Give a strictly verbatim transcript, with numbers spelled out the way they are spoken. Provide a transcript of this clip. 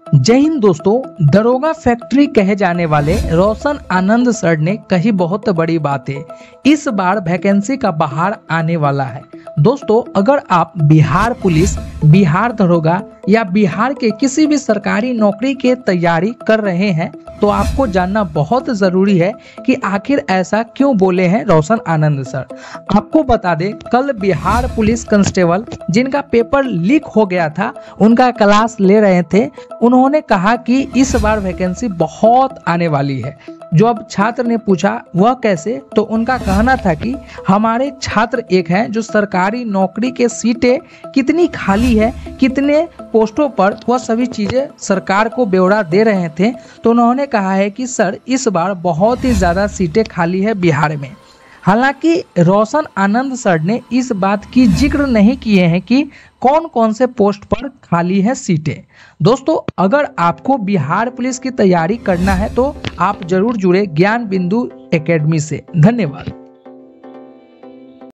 जय हिंद दोस्तों। दरोगा फैक्ट्री कहे जाने वाले रोशन आनंद सर ने कही बहुत बड़ी बात है। इस बार वैकेंसी का बाहर आने वाला है। दोस्तों, अगर आप बिहार पुलिस, बिहार दरोगा या बिहार के किसी भी सरकारी नौकरी की तैयारी कर रहे हैं तो आपको जानना बहुत जरूरी है कि आखिर ऐसा क्यों बोले हैं रोशन आनंद सर। आपको बता दें, कल बिहार पुलिस कांस्टेबल जिनका पेपर लीक हो गया था उनका क्लास ले रहे थे। उन्होंने कहा कि इस बार वैकेंसी बहुत आने वाली है। जो अब छात्र ने पूछा वह कैसे, तो उनका कहना था कि हमारे छात्र एक हैं जो सरकारी नौकरी के सीटें कितनी खाली है, कितने पोस्टों पर, वह सभी चीजें सरकार को ब्यौरा दे रहे थे। तो उन्होंने कहा है कि सर इस बार बहुत ही ज्यादा सीटें खाली है बिहार में। हालांकि रोशन आनंद सर ने इस बात की जिक्र नहीं किए हैं कि कौन कौन से पोस्ट पर खाली है सीटें। दोस्तों, अगर आपको बिहार पुलिस की तैयारी करना है तो आप जरूर जुड़े ज्ञान बिंदु एकेडमी से। धन्यवाद।